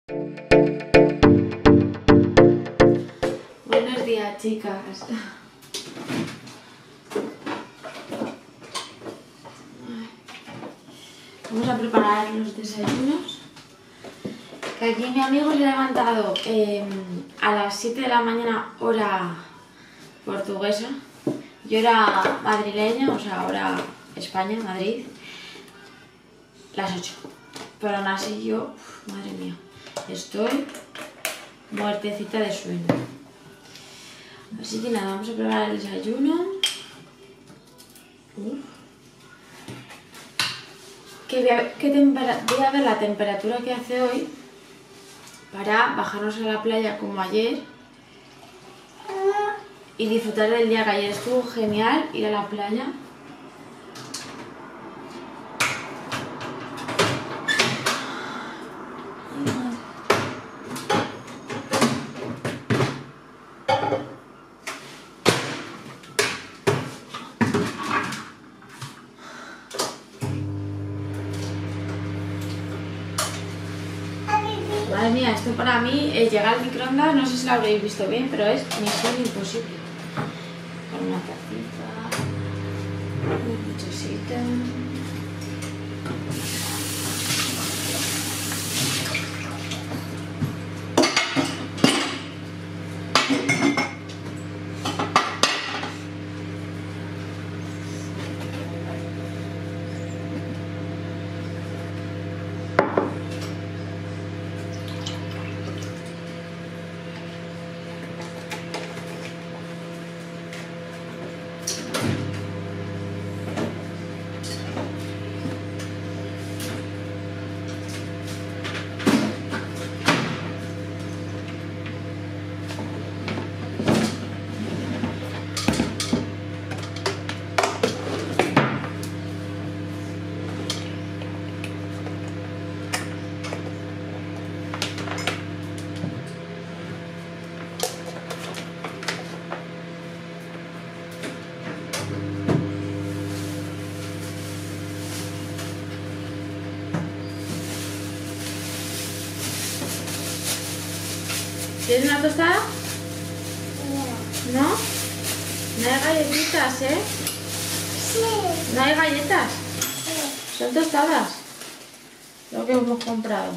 Buenos días, chicas. Vamos a preparar los desayunos. Que aquí mi amigo se ha levantado a las 7 de la mañana, hora portuguesa, y hora madrileña, o sea, hora España, Madrid, las 8. Pero aún así yo, madre mía, estoy muertecita de sueño. Así que nada, vamos a preparar el desayuno. Voy a ver la temperatura que hace hoy para bajarnos a la playa como ayer y disfrutar del día, que ayer estuvo genial ir a la playa. Madre mía, esto para mí, llegar al microondas, no sé si lo habréis visto bien, pero es misión imposible. Con una tacita, un muchosito. ¿Quieres una tostada? No. ¿No? No hay galletitas, ¿eh? Sí. ¿No hay galletas? Sí. Son tostadas. Lo que hemos comprado.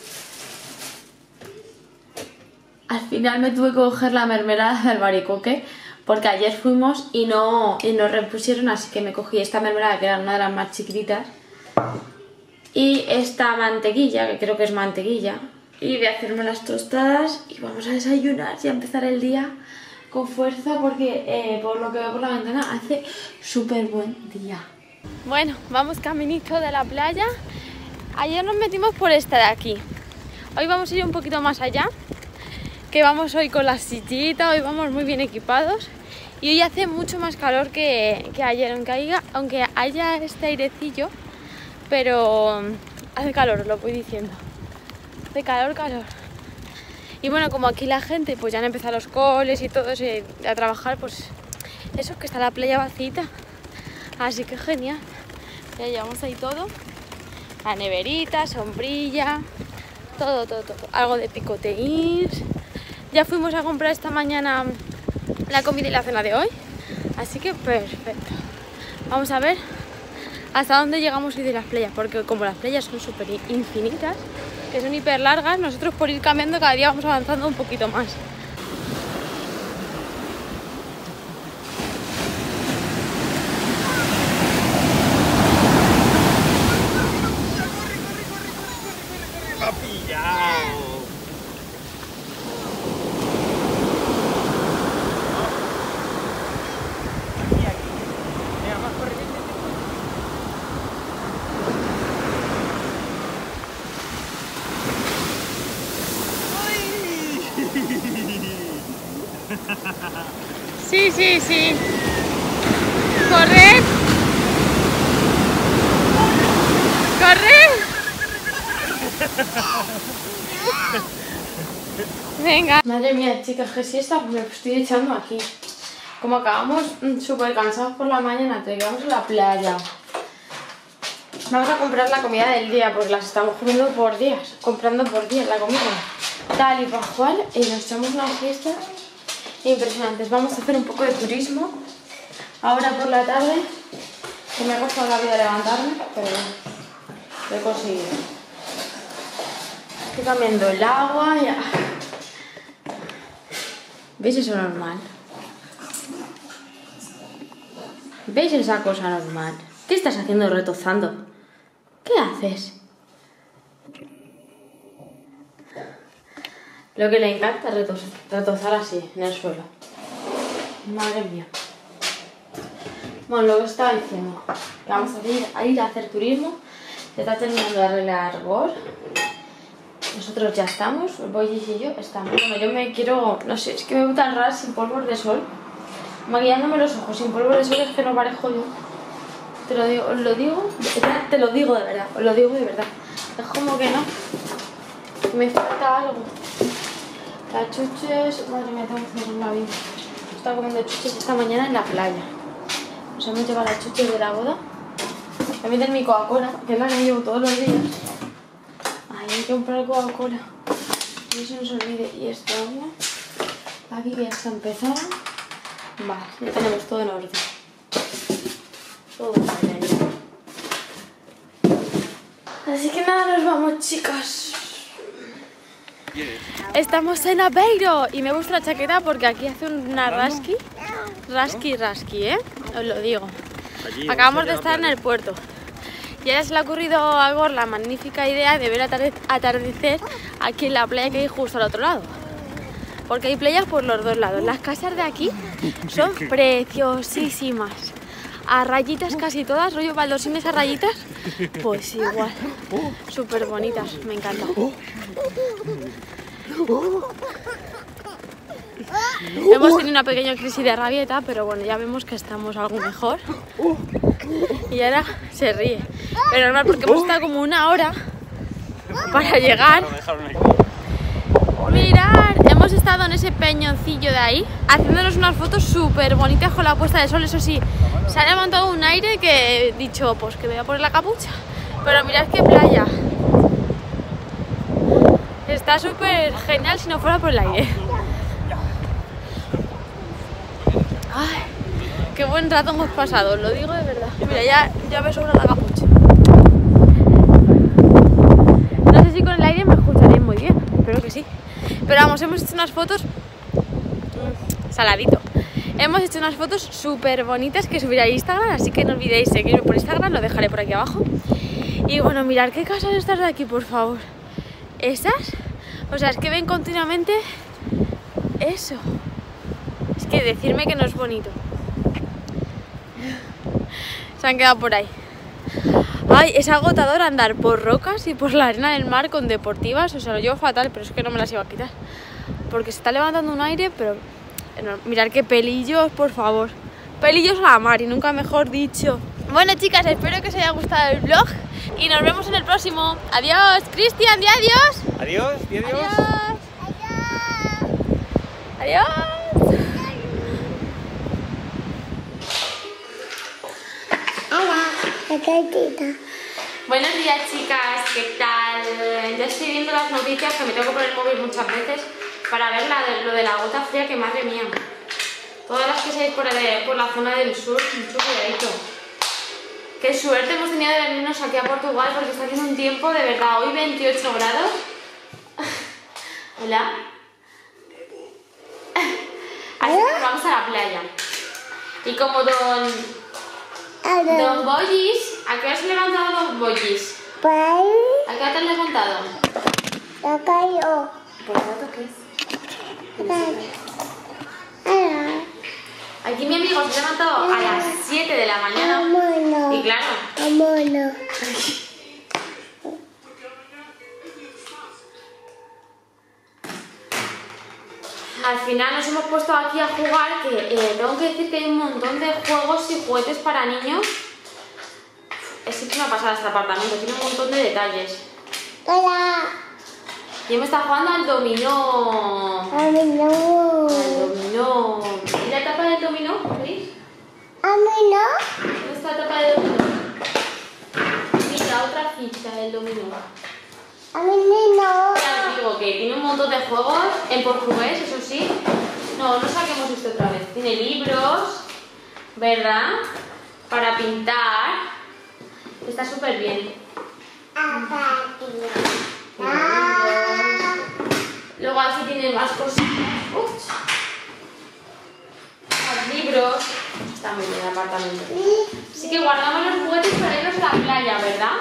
Al final me tuve que coger la mermelada de albaricoque porque ayer fuimos y nos repusieron, así que me cogí esta mermelada, que era una de las más chiquititas, y esta mantequilla, que creo que es mantequilla. Y voy a hacerme las tostadas y vamos a desayunar y a empezar el día con fuerza porque por lo que veo por la ventana hace súper buen día. Bueno, vamos caminito de la playa. Ayer nos metimos por esta de aquí. Hoy vamos a ir un poquito más allá, que vamos hoy con la sillita, hoy vamos muy bien equipados. Y hoy hace mucho más calor que ayer, aunque haya este airecillo, pero hace calor, os lo voy diciendo. De calor. Y bueno, como aquí la gente pues ya han empezado los coles y todo eso, a trabajar, pues eso, que está la playa vacita, así que genial. Ya llevamos ahí todo, la neverita, sombrilla, todo, algo de picoteíns. Ya fuimos a comprar esta mañana la comida y la cena de hoy, así que perfecto. Vamos a ver hasta dónde llegamos hoy de las playas, porque como las playas son súper infinitas, que son hiper largas, nosotros por ir cambiando cada día vamos avanzando un poquito más. ¡Ha pillado! Aquí. Venga, más corriente. Sí. Corre. Venga. Madre mía, chicas, qué siesta me estoy echando aquí. Como acabamos súper cansados por la mañana, te llevamos a la playa. Vamos a comprar la comida del día porque las estamos comiendo por días, comprando por días la comida. Tal y pascual, y nos echamos unas fiestas impresionantes. Vamos a hacer un poco de turismo ahora por la tarde, que me ha costado la vida levantarme, pero bueno, lo he conseguido. Estoy cambiando el agua ya. ¿Veis eso normal? ¿Veis esa cosa normal? ¿Qué estás haciendo retozando? ¿Qué haces? Lo que le encanta es retozar así, en el suelo. Madre mía. Bueno, lo que estaba diciendo, que vamos a ir a hacer turismo. Se está terminando de arreglar Gor. Nosotros ya estamos, Boyis y yo estamos. Bueno, yo me quiero, no sé, es que me veo tan rara sin polvos de sol. Maquillándome los ojos sin polvos de sol es que no parezco yo. Te lo digo, os lo digo, te lo digo de verdad, os lo digo de verdad. Es como que no, me falta algo. Las chuches, madre mía, tengo que hacer una vida. Estaba comiendo chuches esta mañana en la playa. Nos hemos llevado las chuches de la boda. También de mi Coca-Cola, que es la que llevo todos los días. Ay, hay que comprar Coca-Cola. No se nos olvide. Y esta agua. Aquí que ya está empezada. Vale, ya tenemos todo en orden. Todo bien. Así que nada, nos vamos, chicas. Estamos en Aveiro y me gusta la chaqueta porque aquí hace una rasqui, ¿eh? Os lo digo. Acabamos de estar en el puerto y a ella se le ha ocurrido a Gor la magnífica idea de ver atardecer aquí en la playa que hay justo al otro lado. Porque hay playas por los dos lados. Las casas de aquí son preciosísimas. A rayitas casi todas, rollo baldosines a rayitas. Pues igual. Súper bonitas, me encanta. Hemos tenido una pequeña crisis de rabieta, pero bueno, ya vemos que estamos algo mejor. Y ahora se ríe. Pero normal, porque hemos estado como una hora para llegar. Mirad, hemos estado en ese peñoncillo de ahí, haciéndonos unas fotos súper bonitas con la puesta de sol. Eso sí, se ha levantado un aire que he dicho, pues que me voy a poner la capucha. Pero mirad qué playa. Está súper genial si no fuera por el aire. Ay, qué buen rato hemos pasado, os lo digo de verdad. Mira, ya me sobra la capucha. No sé si con el aire me escucharéis muy bien, espero que sí. Pero vamos, hemos hecho unas fotos saladito. Hemos hecho unas fotos súper bonitas que subiré a Instagram, así que no olvidéis seguirme por Instagram, lo dejaré por aquí abajo. Y bueno, mirad qué casas estas de aquí, por favor. Esas, o sea, es que ven continuamente eso. Es que decirme que no es bonito. Se han quedado por ahí. Ay, es agotador andar por rocas y por la arena del mar con deportivas. O sea, lo llevo fatal, pero es que no me las iba a quitar. Porque se está levantando un aire, pero... No, mirad qué pelillos, por favor. Pelillos a la mar, y nunca mejor dicho. Bueno, chicas, espero que os haya gustado el vlog. Y nos vemos en el próximo. Adiós, Cristian, di adiós. Adiós, di adiós. Adiós. Adiós. Buenos días, chicas, ¿qué tal? Ya estoy viendo las noticias, que me tengo que poner el móvil muchas veces para ver lo de la gota fría, que madre mía. Todas las que seáis por la zona del sur, mucho cuidadito. Qué suerte hemos tenido de venirnos aquí a Portugal porque está haciendo un tiempo de verdad. Hoy 28 grados. Hola. Así que vamos a la playa. Y como don Boyis, ¿a qué hora se ha levantado Don Boyis? ¿A qué hora te has levantado? ¿Por qué es? Aquí mi amigo se ha levantado a las 7 de la mañana. Y claro. Al final nos hemos puesto aquí a jugar, que tengo que decir que hay un montón de juegos y juguetes para niños. Es una pasada este apartamento, tiene un montón de detalles. Hola. Yo me está jugando al dominó. Al dominó. ¿Y la tapa del dominó? ¿Veis? ¿Dónde está la tapa del dominó? Mira. ficha del dominó? A mí no. Ya os digo que tiene un montón de juegos en portugués, eso sí. No, no saquemos esto otra vez. Tiene libros, ¿verdad? Para pintar. Está súper bien. Luego aquí tiene más cositas. Ups. Más libros. Está muy bien el apartamento. Así que guardamos los juguetes para irnos a la playa, ¿verdad?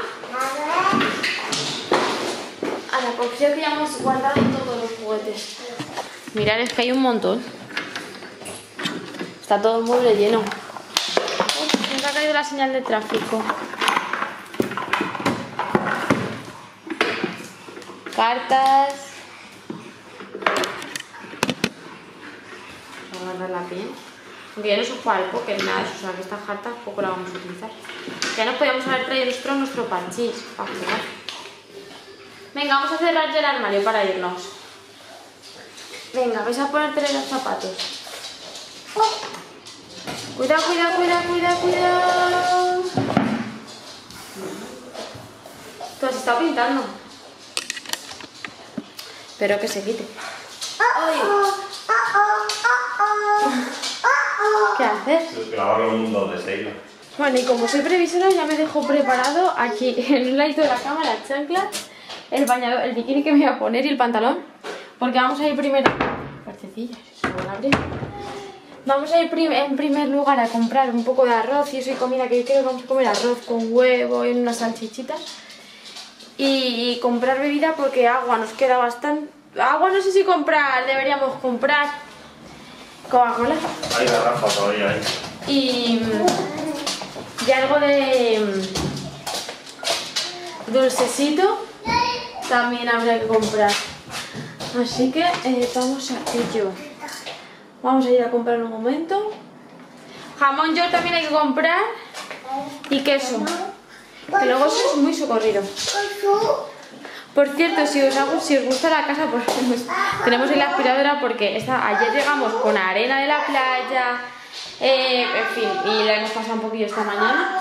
Ahora, por cierto, ya hemos guardado todos los juguetes. Mirad, es que hay un montón. Está todo el mueble lleno. Nos ha caído la señal de tráfico. Cartas. Voy a guardarla bien. Aunque ya no se juega al póker ni nada de eso, o sea que estas cartas poco la vamos a utilizar. Ya nos podíamos haber traído nosotros nuestro parchís para jugar. Venga, vamos a cerrar ya el armario para irnos. Venga, vais a ponerte los zapatos. Cuidado, cuidado, cuidado, cuidado, cuidado. Tú has estado pintando. Espero que se quite. ¡Ay! ¿Qué haces? Grabarlo en un mundo de Seila. Bueno, y como soy previsora ya me dejo preparado aquí en un ladito de la cama las chanclas, el bañador, el bikini que me voy a poner y el pantalón. Porque vamos a ir primero... Parcecillas, eso lo van a abrir. Vamos a ir en primer lugar a comprar un poco de arroz y eso y comida, que yo creo que vamos a comer arroz con huevo y unas salchichitas. Y comprar bebida porque agua nos queda bastante. Agua no sé si comprar, deberíamos comprar Coca-Cola. Hay garrafa todavía ahí. Y algo de dulcecito también habrá que comprar. Así que vamos a ello. Vamos a ir a comprar un momento. Jamón york también hay que comprar. Y queso. Que luego eso es muy socorrido. Por cierto, si os gusta la casa, pues tenemos la aspiradora porque ayer llegamos con arena de la playa, en fin, y la hemos pasado un poquillo esta mañana.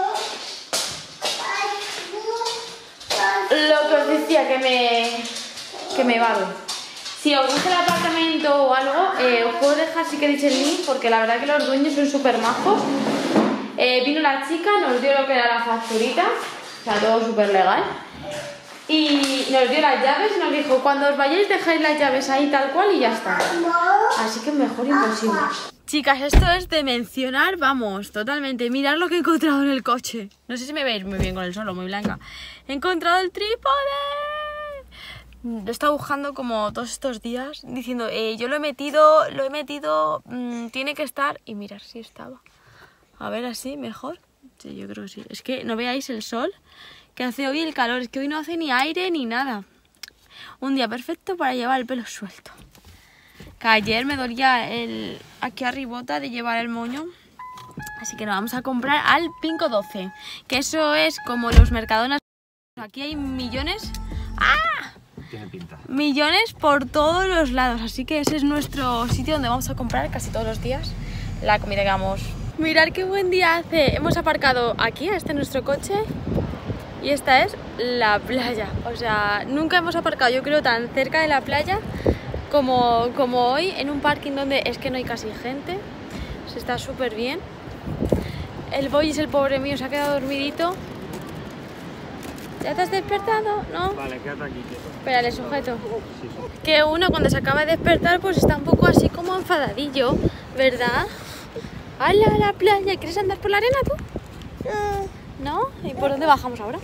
Lo que os decía, que me va bien. Si os gusta el apartamento o algo, os puedo dejar si queréis el link, porque la verdad que los dueños son súper majos. Vino la chica, nos dio lo que era la facturita, o sea, todo súper legal. Y nos dio las llaves y nos dijo, cuando os vayáis dejáis las llaves ahí tal cual y ya está. Así que mejor imposible. Chicas, esto es de mencionar, vamos, totalmente. Mirad lo que he encontrado en el coche. No sé si me veis muy bien con el sol, muy blanca. He encontrado el trípode. Lo he estado buscando como todos estos días, diciendo, yo lo he metido, tiene que estar. Y mirad si estaba. A ver, así, mejor. Sí, yo creo que sí. Es que no veáis el sol que hace hoy, el calor. Es que hoy no hace ni aire ni nada. Un día perfecto para llevar el pelo suelto. Que ayer me dolía aquí arribota de llevar el moño. Así que nos vamos a comprar al Pinco 12. Que eso es como los Mercadonas. Aquí hay millones. ¡Ah! Tiene pinta. Millones por todos los lados. Así que ese es nuestro sitio donde vamos a comprar casi todos los días la comida que vamos. Mirad qué buen día hace. Hemos aparcado aquí, este es nuestro coche. Y esta es la playa. O sea, nunca hemos aparcado, yo creo, tan cerca de la playa como hoy, en un parking donde es que no hay casi gente. Se está súper bien. El Boyis, el pobre mío, se ha quedado dormidito. ¿Ya te has despertado? ¿No? Vale, quédate aquí, quieto. Espera, le sujeto. Sí, sí. Que uno cuando se acaba de despertar pues está un poco así como enfadadillo, ¿verdad? ¡Hala, a la playa! ¿Quieres andar por la arena tú? ¿No? ¿Y por dónde bajamos ahora?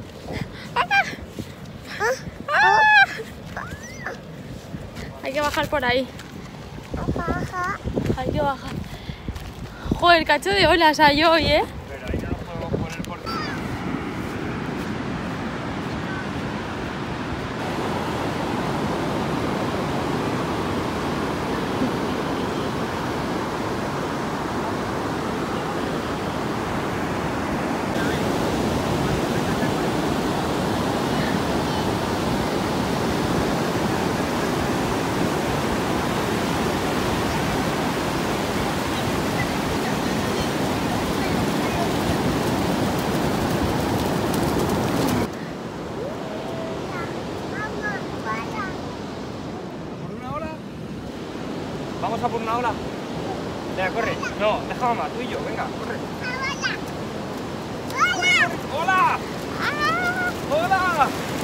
Hay que bajar por ahí. Hay que bajar. Joder, cacho de olas hay hoy, ¿eh? Pero ahí no nos podemos poner porque... Vamos a por una ola. Venga, corre. No, deja mamá, tú y yo. Venga, corre. ¡Hola! ¡Hola!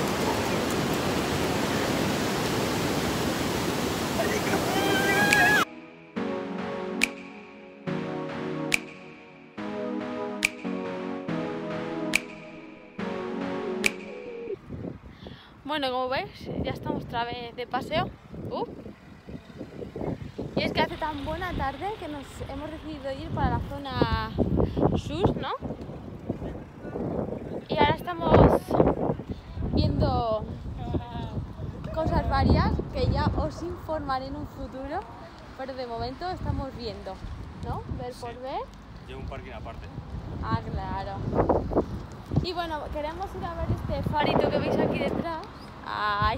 Bueno, como veis, ya estamos otra vez de paseo. Y es que hace tan buena tarde que nos hemos decidido ir para la zona sur, ¿no? Y ahora estamos viendo cosas varias que ya os informaré en un futuro, pero de momento estamos viendo, ¿no? Ver por ver. Llevo un parking aparte. Ah, claro. Y bueno, queremos ir a ver este farito que veis aquí detrás. ¡Ay!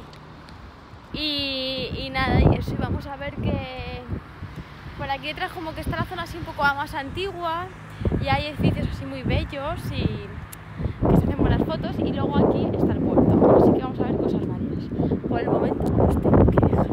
Y nada, y eso, y vamos a ver que por aquí detrás como que está la zona así un poco más antigua y hay edificios así muy bellos y que se hacen buenas fotos, y luego aquí está el puerto, así que vamos a ver cosas varias. Por el momento os tengo que dejar.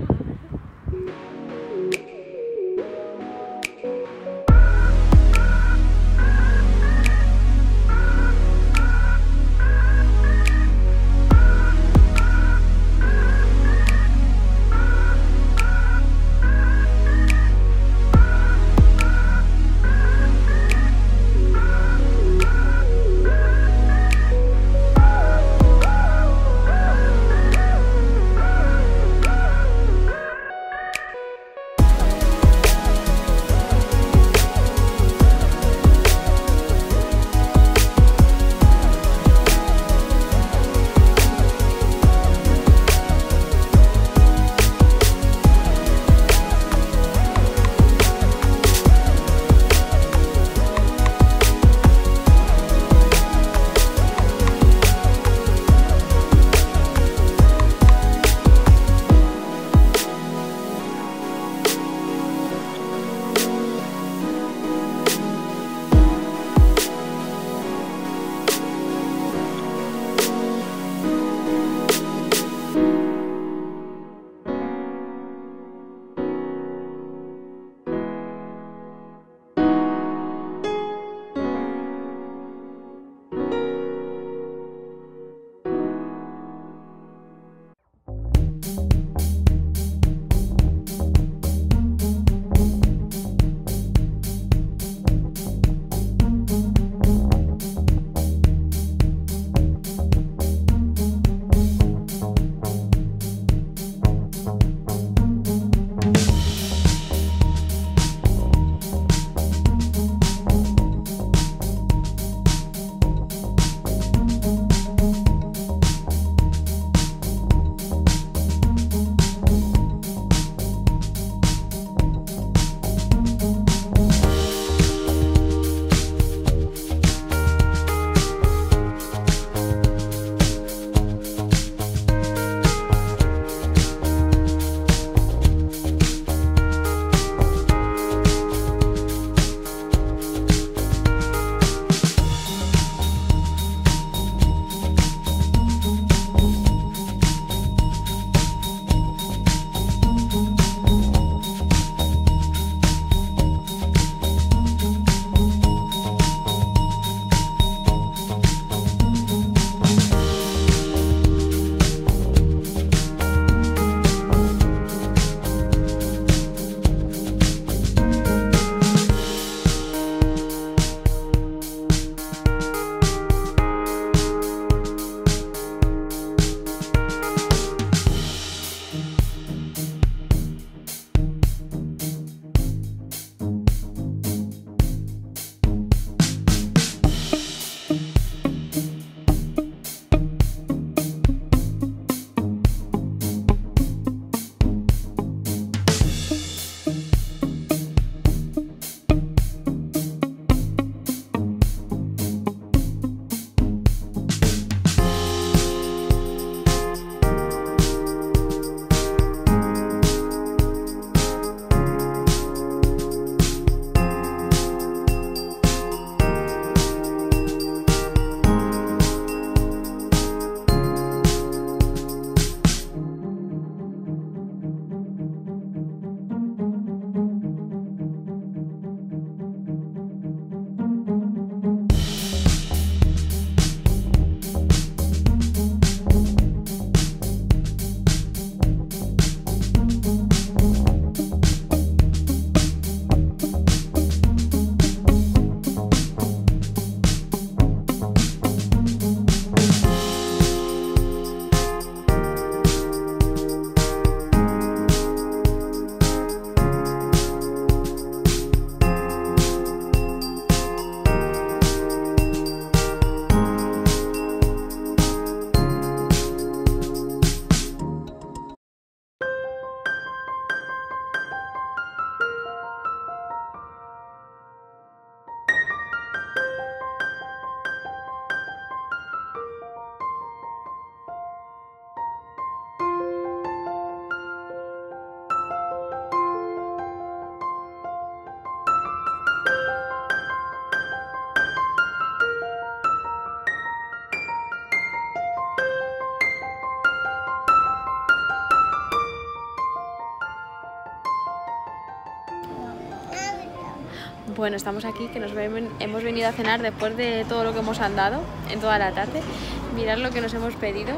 Bueno, estamos aquí, que hemos venido a cenar después de todo lo que hemos andado en toda la tarde. Mirad lo que nos hemos pedido.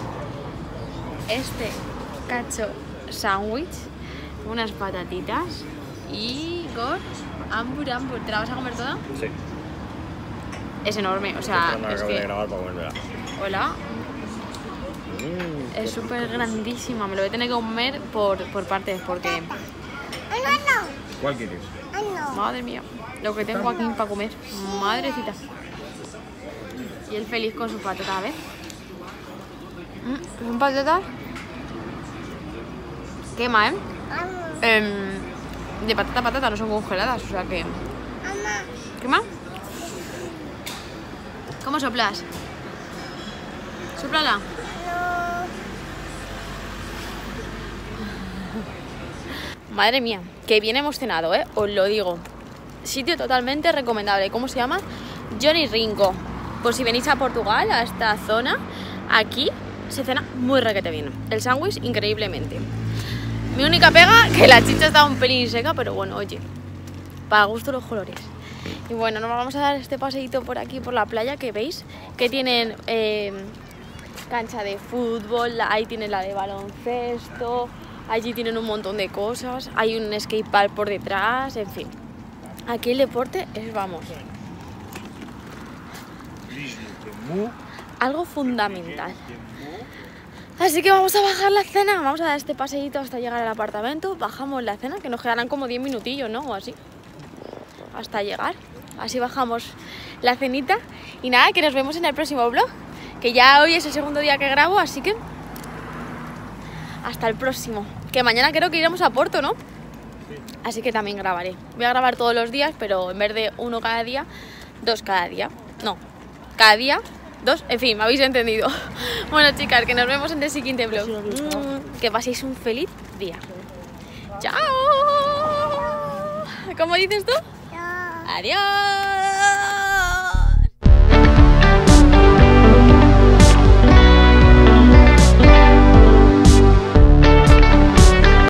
Este cacho sándwich, unas patatitas y con ambur. ¿Te la vas a comer toda? Sí. Es enorme, o sea, Esto no es acabo de que... grabar para comérmela. Hola. Es súper grandísima, me lo voy a tener que comer por partes porque... ¿Cuál quieres? Madre mía, lo que tengo aquí para comer. Madrecita. Y él feliz con sus patatas, a ver. ¿Son patatas? Quema, ¿eh? De patata a patata, no son congeladas, o sea que... ¿Quema? ¿Cómo soplas? Sóplala. Madre mía, que bien hemos cenado, os lo digo. Sitio totalmente recomendable. ¿Cómo se llama? Johnny Ringo. Por si venís a Portugal, a esta zona, aquí se cena muy requete bien. El sándwich, increíblemente. Mi única pega, que la chicha está un pelín seca, pero bueno, oye, para gusto los colores. Y bueno, nos vamos a dar este paseíto por aquí, por la playa, que veis que tienen cancha de fútbol, ahí tienen la de baloncesto, allí tienen un montón de cosas, hay un skatepark por detrás, en fin. Aquí el deporte es, vamos, algo fundamental. Así que vamos a bajar la cena, vamos a dar este paseíto hasta llegar al apartamento, bajamos la cena, que nos quedarán como 10 minutillos, ¿no? O así, hasta llegar. Así bajamos la cenita y nada, que nos vemos en el próximo vlog, que ya hoy es el segundo día que grabo, así que hasta el próximo. Que mañana creo que iremos a Porto, ¿no? Así que también grabaré. Voy a grabar todos los días, pero en vez de uno cada día, 2 cada día. No, cada día 2, en fin, me habéis entendido. Bueno, chicas, que nos vemos en el siguiente vlog. Que paséis un feliz día. ¡Chao! ¿Cómo dices tú? Adiós.